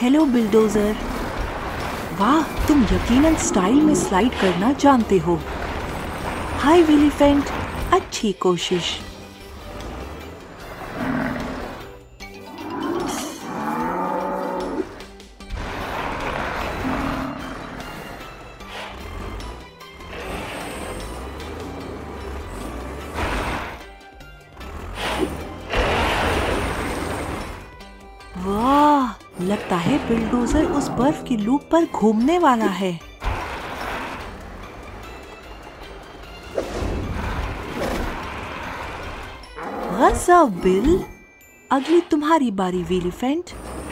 Hello bulldozer. वाह, तुम यकीनन स्टाइल में स्लाइड करना जानते हो। हाय विलीफेंट, अच्छी कोशिश। वाह, लगता है बिल्डोजर उस बर्फ की लूप पर घूमने वाला है। गज़ब बिल, अगली तुम्हारी बारी विलीफेंट।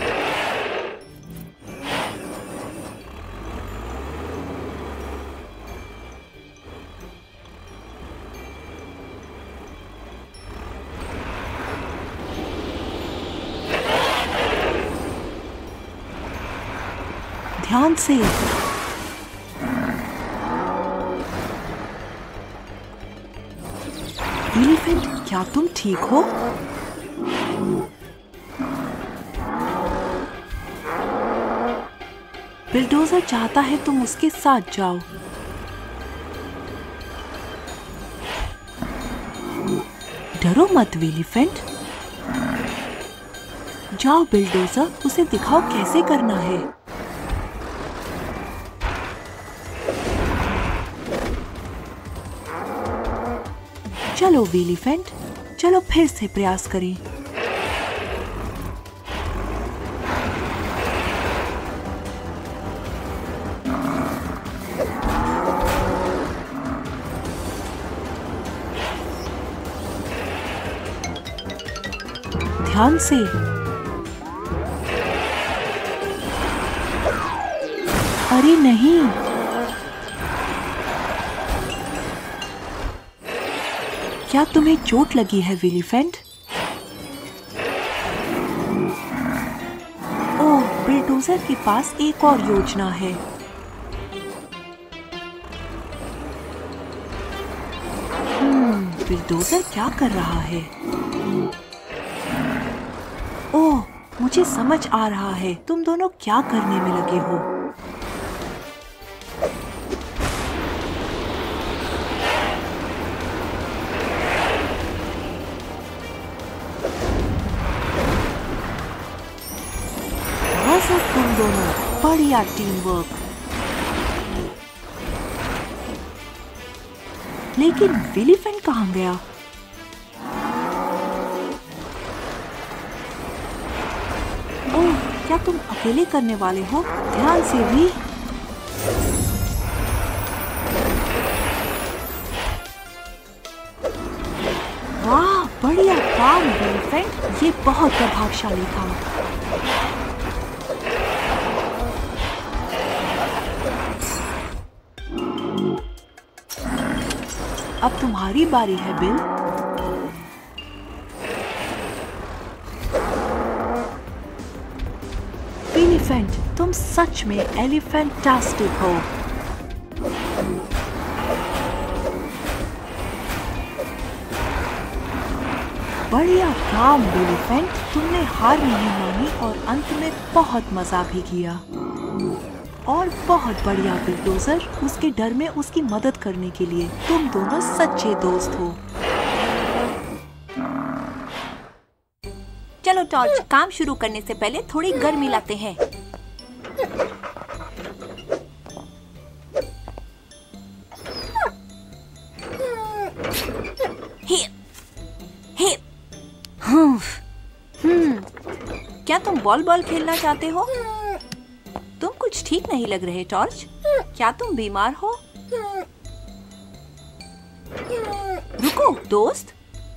ध्यान से। विलीफेंट, क्या तुम ठीक हो? बिल्डोजर चाहता है तुम उसके साथ जाओ। डरो मत विलीफेंट। जाओ बिल्डोजर, उसे दिखाओ कैसे करना है। चलो विलीफेंट, चलो फिर से प्रयास करें। ध्यान से। अरे नहीं, क्या तुम्हें चोट लगी है विलीफेंट? ओह, बिल्डोजर के पास एक और योजना है। बिल्डोजर क्या कर रहा है? ओह, मुझे समझ आ रहा है तुम दोनों क्या करने में लगे हो। तुम दोनों, बढ़िया टीम वर्क। लेकिन विलीफेंट कहाँ गया? ओह, क्या तुम अकेले करने वाले हो? ध्यान से भी। वाह, बढ़िया काम विलीफेंट, ये बहुत प्रभावशाली था। अब तुम्हारी बारी है बिल। विलीफेंट, तुम सच में एलिफेंटास्टिक हो। बढ़िया काम विलीफेंट, तुमने हार नहीं मानी और अंत में बहुत मजा भी किया। और बहुत बढ़िया बिल्डोजर, उसके डर में उसकी मदद करने के लिए तुम दोनों सच्चे दोस्त हो। चलो टॉर्च, काम शुरू करने से पहले थोड़ी गर्मी लाते हैं। क्या तुम बॉल खेलना चाहते हो? तुम कुछ ठीक नहीं लग रहे टॉर्च। क्या तुम बीमार हो? रुको दोस्त।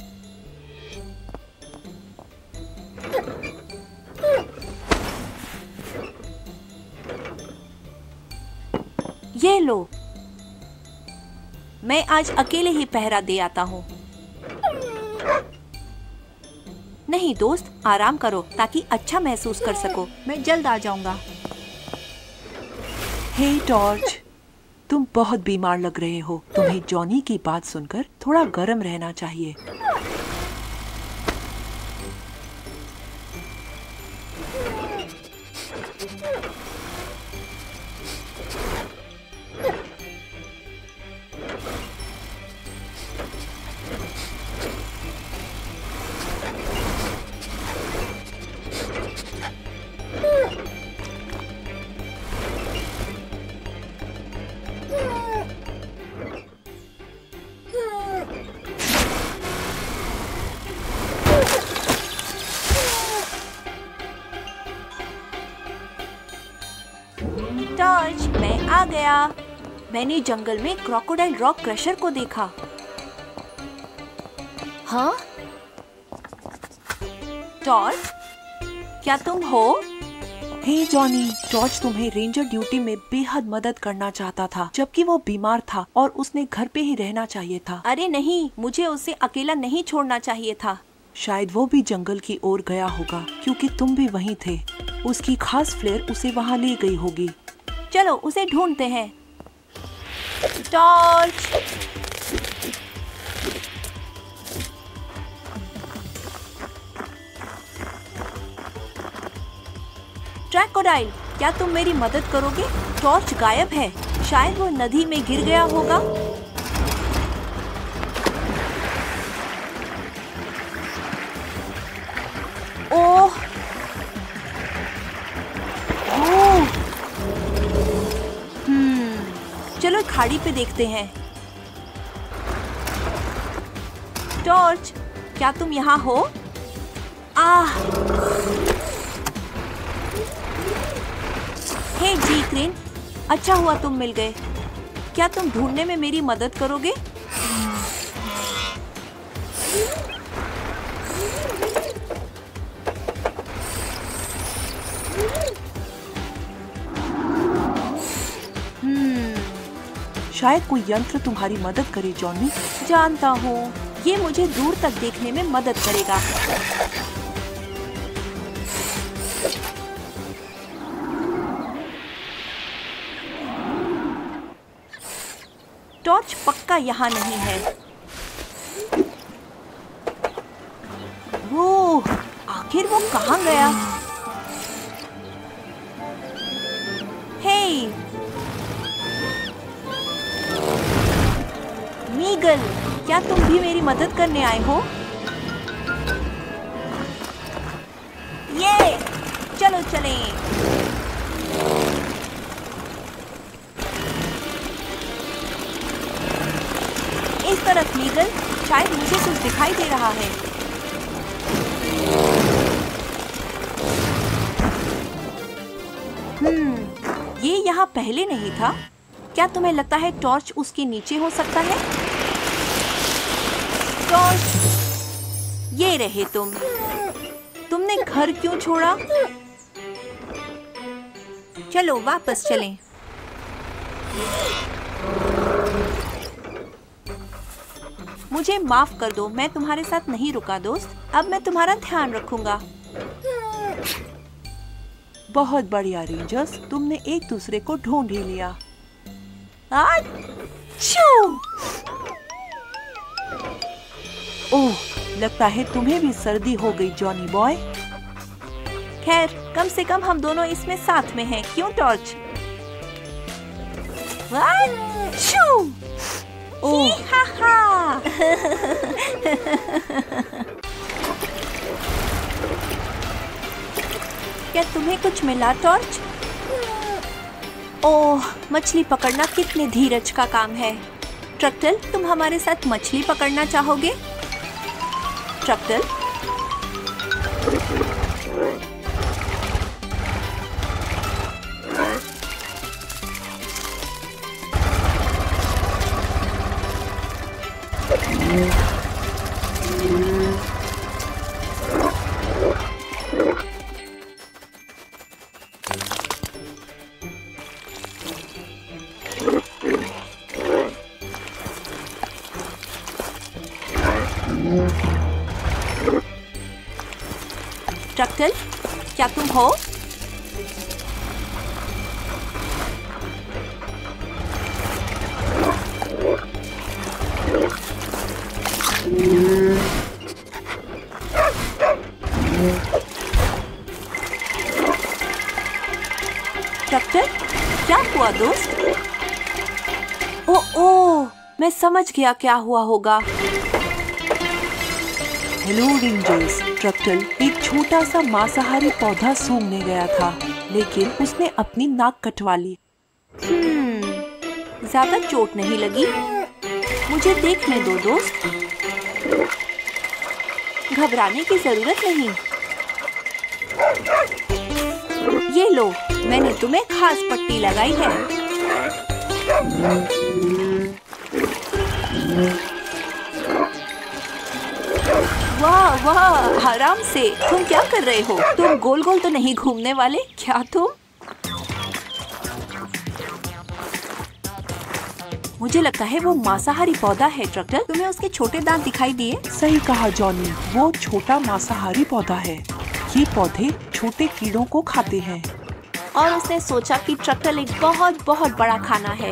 ये लो, मैं आज अकेले ही पहरा दे आता हूँ। नहीं दोस्त, आराम करो ताकि अच्छा महसूस कर सको। मैं जल्द आ जाऊंगा। हे टॉर्च, तुम बहुत बीमार लग रहे हो। तुम्हें जॉनी की बात सुनकर थोड़ा गर्म रहना चाहिए। आ गया। मैंने जंगल में क्रोकोडाइल रॉक क्रशर को देखा। हाँ? टॉर्च, क्या तुम हो? हे जॉनी, टॉर्च तुम्हें रेंजर ड्यूटी में बेहद मदद करना चाहता था, जबकि वो बीमार था और उसने घर पे ही रहना चाहिए था। अरे नहीं, मुझे उसे अकेला नहीं छोड़ना चाहिए था। शायद वो भी जंगल की ओर गया होगा, क्योंकि तुम भी वहीं थे। उसकी खास फ्लेयर उसे वहाँ ले गई होगी। चलो उसे ढूंढते हैं। टॉर्च, क्रोकोडाइल, क्या तुम मेरी मदद करोगे? टॉर्च गायब है। शायद वो नदी में गिर गया होगा। ओह, चलो खाड़ी पे देखते हैं। टॉर्च, क्या तुम यहाँ हो? आह! हे जी क्रेन, अच्छा हुआ तुम मिल गए। क्या तुम ढूंढने में मेरी मदद करोगे? शायद कोई यंत्र तुम्हारी मदद करे जॉनी। जानता हूँ, ये मुझे दूर तक देखने में मदद करेगा। टॉर्च पक्का यहाँ नहीं है। वो, आखिर वो कहाँ गया? हे, मीगल, क्या तुम भी मेरी मदद करने आए हो? ये, चलो चलें। इस तरफ मीगल, शायद मुझे कुछ दिखाई दे रहा है। ये यहाँ पहले नहीं था। क्या तुम्हें लगता है टॉर्च उसके नीचे हो सकता है? टॉर्च, ये रहे तुम। तुमने घर क्यों छोड़ा? चलो वापस चलें। मुझे माफ कर दो, मैं तुम्हारे साथ नहीं रुका दोस्त। अब मैं तुम्हारा ध्यान रखूंगा। बहुत बढ़िया रेंजर्स, तुमने एक दूसरे को ढूंढ ही लिया। ओह, लगता है तुम्हें भी सर्दी हो गई जॉनी बॉय। खैर, कम से कम हम दोनों इसमें साथ में हैं, क्यों टॉर्च? ओह, हा हा। क्या तुम्हें कुछ मिला टॉर्च? ओह, मछली पकड़ना कितने धीरज का काम है। ट्रकटल, तुम हमारे साथ मछली पकड़ना चाहोगे? ट्रकटल, ट्रकटल, क्या तुम हो? ट्रकटल, क्या हुआ दोस्त? ओह, मैं समझ गया क्या हुआ होगा। हेलो रेंजर्स, ट्रकटल एक छोटा सा मांसाहारी पौधा सूंघने गया था, लेकिन उसने अपनी नाक कटवा ली। ज्यादा चोट नहीं लगी। मुझे देखने दो दोस्त। घबराने की जरूरत नहीं। ये लो, मैंने तुम्हें खास पट्टी लगाई है। वाह वाह, आराम से। तुम क्या कर रहे हो? तुम गोल गोल तो नहीं घूमने वाले क्या तुम? मुझे लगता है वो मांसाहारी पौधा है। ट्रक्टर, तुम्हें उसके छोटे दांत दिखाई दिए? सही कहा जॉनी, वो छोटा मांसाहारी पौधा है। ये पौधे छोटे कीड़ों को खाते हैं। और उसने सोचा कि ट्रक्टर एक बहुत बहुत बड़ा खाना है।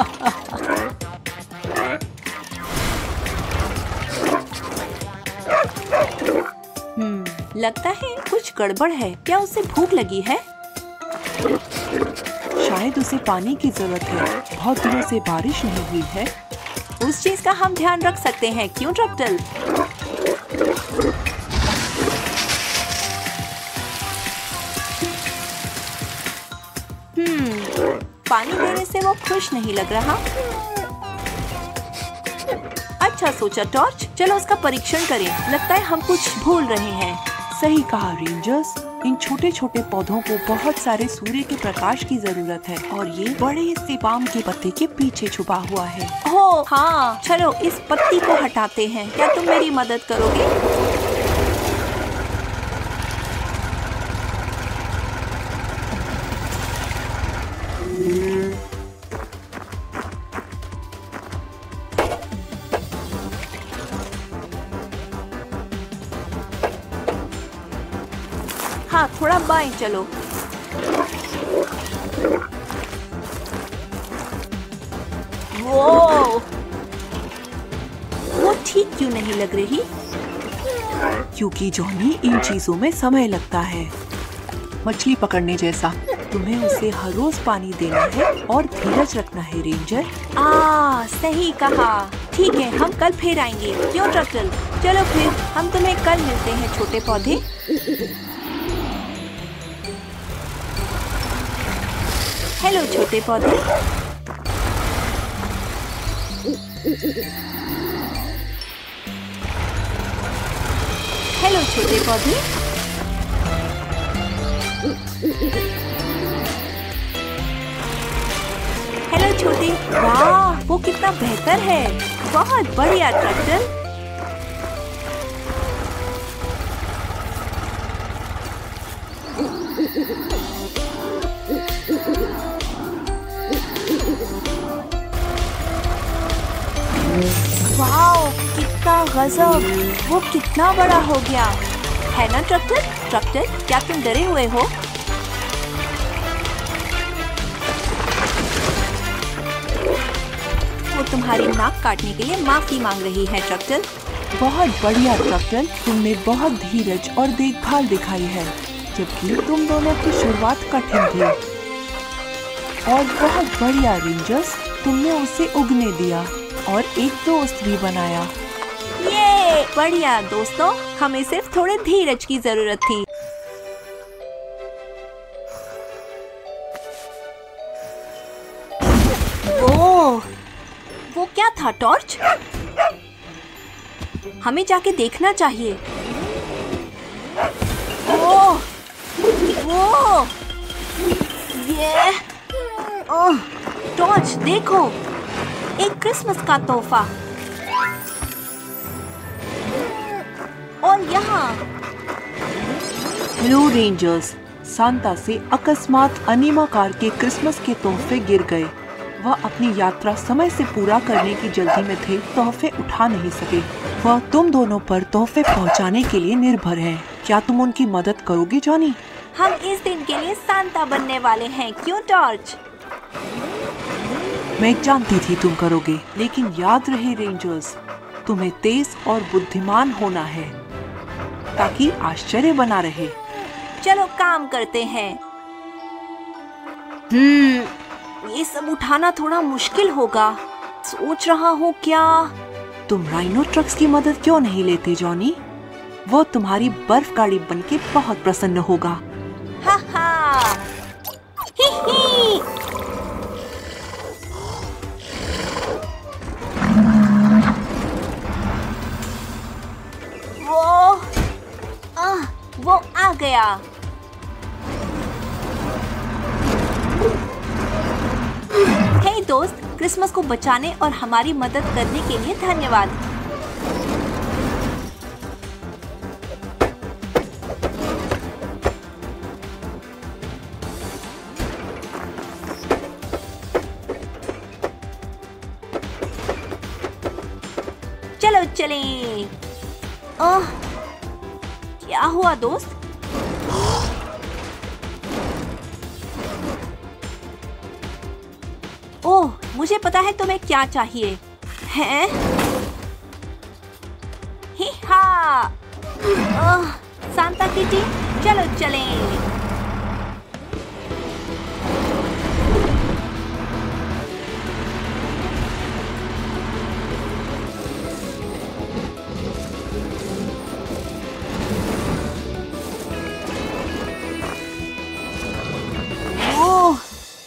लगता है कुछ गड़बड़ है। क्या उसे भूख लगी है? शायद उसे पानी की जरूरत है। बहुत दिनों से बारिश नहीं हुई है। उस चीज का हम ध्यान रख सकते हैं, क्यों ट्रक्टर? पानी देने से वो खुश नहीं लग रहा। अच्छा सोचा टॉर्च, चलो उसका परीक्षण करें। लगता है हम कुछ भूल रहे हैं। सही कहा रेंजर्स, इन छोटे छोटे पौधों को बहुत सारे सूर्य के प्रकाश की जरूरत है और ये बड़े से पाम के पत्ते के पीछे छुपा हुआ है। ओह हाँ, चलो इस पत्ती को हटाते हैं। क्या तुम मेरी मदद करोगे? हाँ, थोड़ा बाएं चलो। वो ठीक क्यों नहीं लग रही? क्योंकि जॉनी, इन चीजों में समय लगता है। मछली पकड़ने जैसा। तुम्हें उसे हर रोज पानी देना है और धीरज रखना है रेंजर। सही कहा। ठीक है, हम कल फिर आएंगे, क्यों ट्रक्टर? चलो फिर हम तुम्हें कल मिलते हैं, छोटे पौधे। हेलो छोटे पौधे। हेलो छोटे पौधे। हेलो छोटे। वाह, वो कितना बेहतर है। बहुत बढ़िया ट्रक्टर। वाओ, कितना गजब। वो कितना बड़ा हो गया है ना ट्रक्टर? ट्रक्टर, क्या तुम डरे हुए हो? वो तुम्हारी नाक काटने के लिए माफी मांग रही है ट्रक्टर। बहुत बढ़िया ट्रक्टर, तुमने बहुत धीरज और देखभाल दिखाई है, जबकि तुम दोनों की शुरुआत कठिन थी। और बहुत बढ़िया रेंजर्स, तुमने उसे उगने दिया और एक दोस्त भी बनाया। ये बढ़िया दोस्तों, हमें सिर्फ थोड़े धीरज की जरूरत थी। वो क्या था टॉर्च? हमें जाके देखना चाहिए। ये टॉर्च देखो, एक क्रिसमस का तोहफा। और यहाँ हेलो रेंजर्स, सांता से अकस्मात अनीमा कार के क्रिसमस के तोहफे गिर गए। वह अपनी यात्रा समय से पूरा करने की जल्दी में थे, तोहफे उठा नहीं सके। वह तुम दोनों पर तोहफे पहुंचाने के लिए निर्भर हैं। क्या तुम उनकी मदद करोगे जॉनी? हम इस दिन के लिए सांता बनने वाले हैं, क्यों टॉर्च? मैं जानती थी तुम करोगे, लेकिन याद रहे रेंजर्स, तुम्हें तेज और बुद्धिमान होना है ताकि आश्चर्य बना रहे। चलो काम करते हैं। ये सब उठाना थोड़ा मुश्किल होगा। सोच रहा हूँ क्या तुम राइनो ट्रक्स की मदद क्यों नहीं लेते जॉनी? वो तुम्हारी बर्फ गाड़ी बनके बहुत प्रसन्न होगा। हा हा। ही ही। वो आ गया। हे दोस्त, क्रिसमस को बचाने और हमारी मदद करने के लिए धन्यवाद। चलो चलें। क्या हुआ दोस्त? ओह, मुझे पता है तुम्हें क्या चाहिए। हैं? ही हा! सांता किटी, चलो चलें। ओह!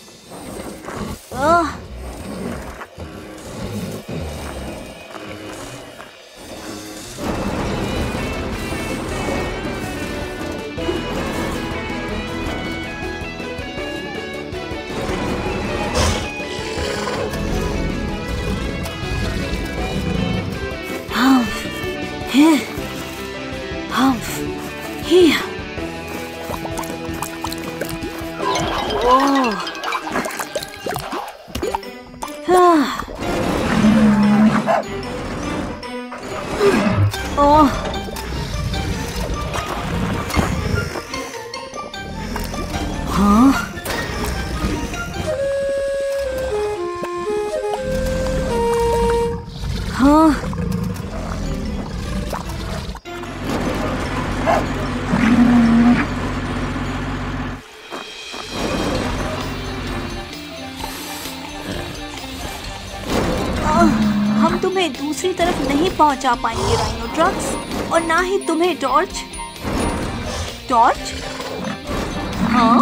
हम तुम्हें दूसरी तरफ नहीं पहुंचा पाएंगे राइनोट्रक्स, और ना ही तुम्हें टॉर्च। टॉर्च? हाँ?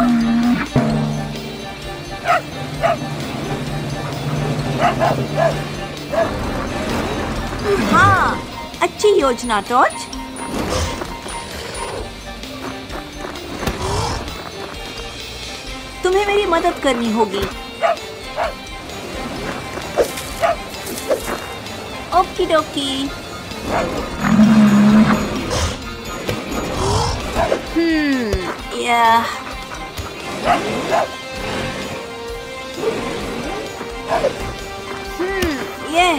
हाँ, अच्छी योजना टॉर्च। तुम्हें मेरी मदद करनी होगी। ओकी डोकी। या। ये।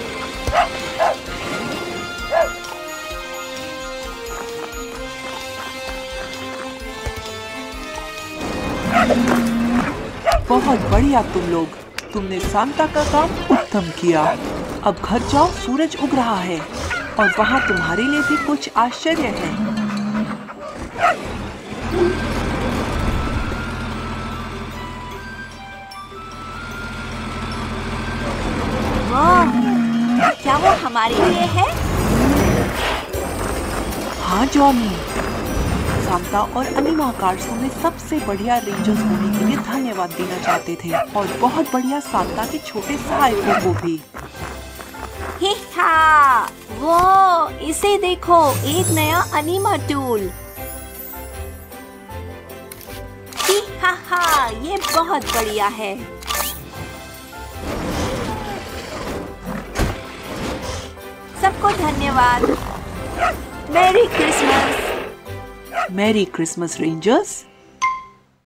बहुत बढ़िया तुम लोग, तुमने सांता का काम उत्तम किया। अब घर जाओ, सूरज उग रहा है और वहाँ तुम्हारे लिए भी कुछ आश्चर्य है। वाह, क्या वो हमारे लिए है? हाँ जॉनी, सांता और अनीमा कार्ड्स हमें सबसे बढ़िया रेंजर्स होने के लिए धन्यवाद देना चाहते थे, और बहुत बढ़िया सांता के छोटे सहायकों को भी। ही हा! वो, इसे देखो, एक नया अनीमा टूल। ही हा! ये बहुत बढ़िया है। सबको धन्यवाद। Merry Christmas. Merry Christmas rangers.